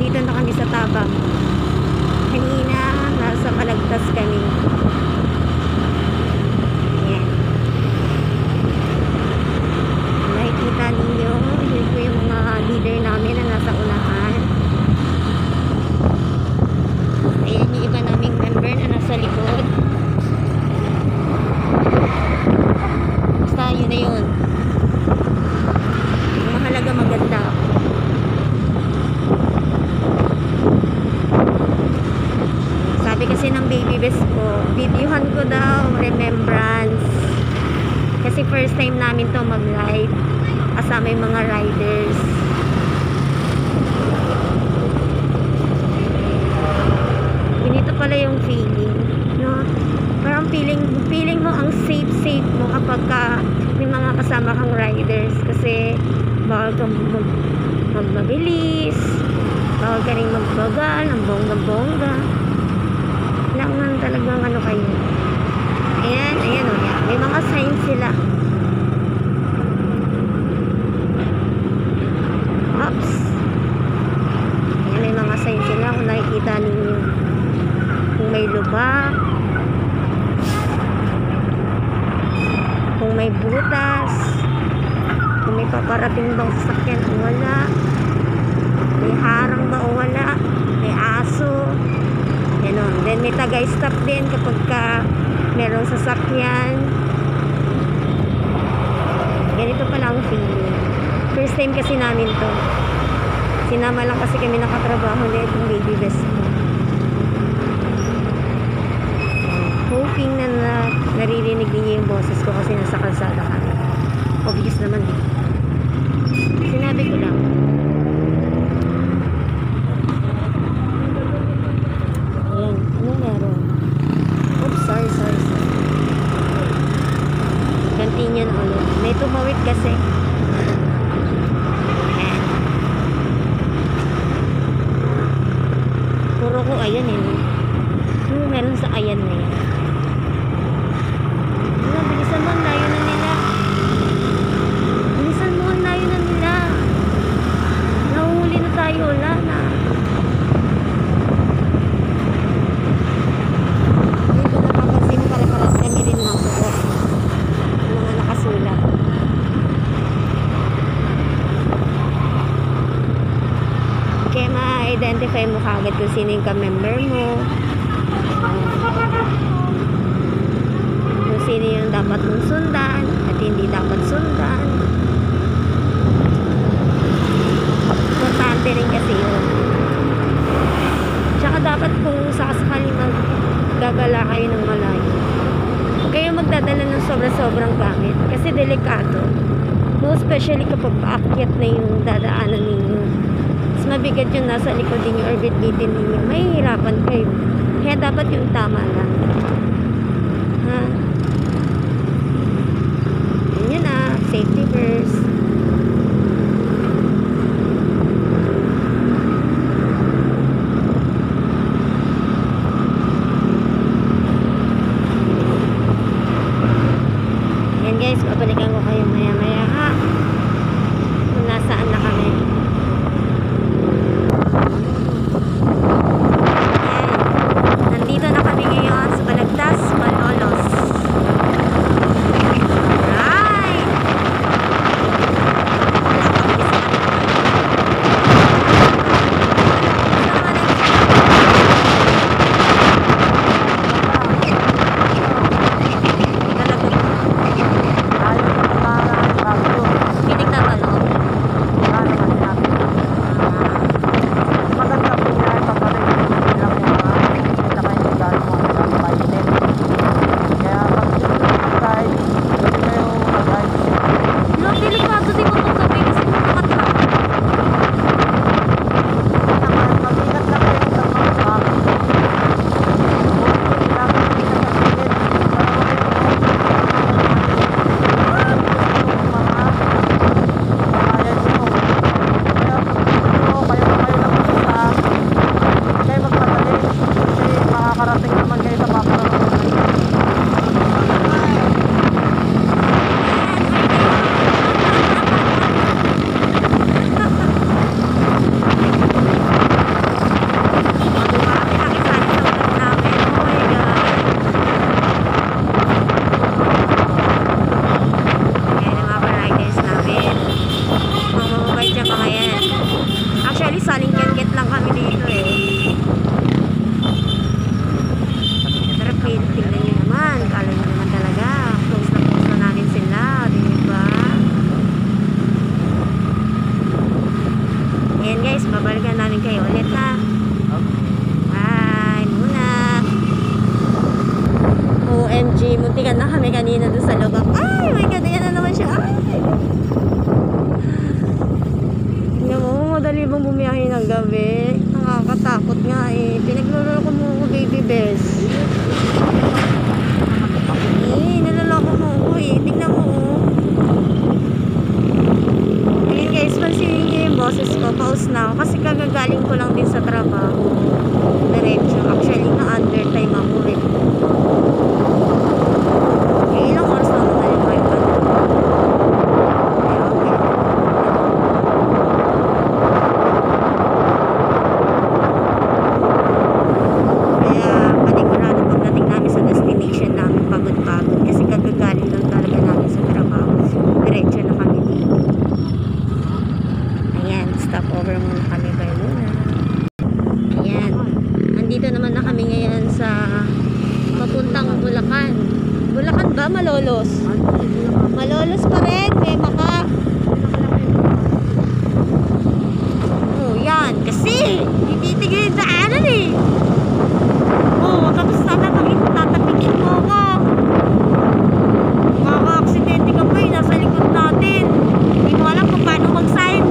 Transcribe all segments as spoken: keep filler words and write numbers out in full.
nandito na kami sa Tabang. Kanina, nasa Malagtas kami. Ayan. Nakikita ninyo, yun po yung mga leader namin na nasa unahan. Ayan yung iba naming member na nasa likod. Basta yun na yun. Ang mahalaga maganda. Sabi kasi ng baby best ko, videohan ko daw, remembrance. Kasi first time namin to mag-ride kasama yung mga riders. Ganito pala yung feeling, no? Parang feeling, feeling mo ang safe-safe mo kapag ka may mga kasama kang riders. Kasi bawal kang mag, magmabilis, bawal ka rin magbagal, ang bongga-bongga. Kailangan talagang ano kayo. Ayan, ayan o yan. May mga signs sila. Oops. Ayan, may mga signs sila kung nakikita ninyo. Kung may lubak, kung may butas, kung may paparating bang sasakyan o wala, may harang ba o wala, may aso, gano'n. Then may tagay-stop din kapag ka merong sasakyan. Ganito pala ang feeling. First time kasi namin to. Sinama lang kasi kami nakatrabaho na itong baby best ko. Hoping na, na naririnig niyo yung boses ko kasi nasa kalsada kami. Obvious naman eh. Sinabi ko lang. Ayan, ano meron? Oops, sorry, sorry, sorry. Continue na ulit. May tumawid kasi. Ayan. Puro ko ayan eh. Ano meron sa ayan na yan? Wala, bilisan mo, ang layo na nila. Bilisan mo, ang layo na nila. Nahuhuli na tayo, wala na. Dito napapansin, pare-paras kami rin ng support. Mga nakasulat. Kaya ma-identify mo kagad kung sino yung ka-member mo. Kung sino yung dapat mong sundan at hindi dapat sundan. Importante rin kasi yun. Tsaka dapat kung sakasakali maggagala kayo ng malayo, huwag kayo magdadala ng sobra-sobrang gamit kasi delikado. Most especially kapag paakyat na yung dadaanan ninyo. Mas mabigat yung nasa likod ninyo or bit-bitin ninyo. Mahihirapan kayo. Kaya dapat yung tama lang. Ha? Yun na. Safety first. Yan guys. Babalikan ko kayo maya-maya ha. Kung nasaan na kami. Nandito na kami ngayon sa Balagtas, Malolos. Right! kami dito eh. Pero tingnan nyo naman, kala nyo naman talaga, close na close na namin sila, diba? Ayan guys, babalikan namin kayo ulit ha. Bye muna. O M G, muntikan na kami kanina doon sa lubak. Ay, my God, ayan na naman siya. Ay, tingnan mo, madali bang bumiyahe ng gabi? Nakakatakot nga eh. Pinagluloko mo ako, baby best. Eh, nalaloko mo ako eh. Tingnan mo oh. Ayun guys, pansinin niyo yung boses ko. Pause na ako kasi kagagaling ko lang din sa trabaho. Diretso. Actually, na-undertime ako eh. Eh, ilang oras na ako na yung mga iba. Malolos. Malolos pa rin. May maka. Oh, yan. Kasi, tititigil yung daanan eh. Oh, tapos tatapagin, tatapigin mo ako. Makaka-aksidente ka pa eh. Nasa likod natin. Hindi mo alam kung paano mag-sign.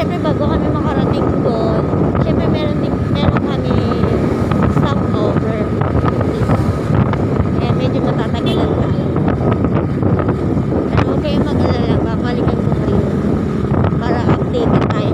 syempre bago kami makarating doon, syempre meron din, meron kami stopover. Diba? Kaya medyo matatagalan tayo. Pero huwag kayong mag-alala, babalikan ko kayo para update tayo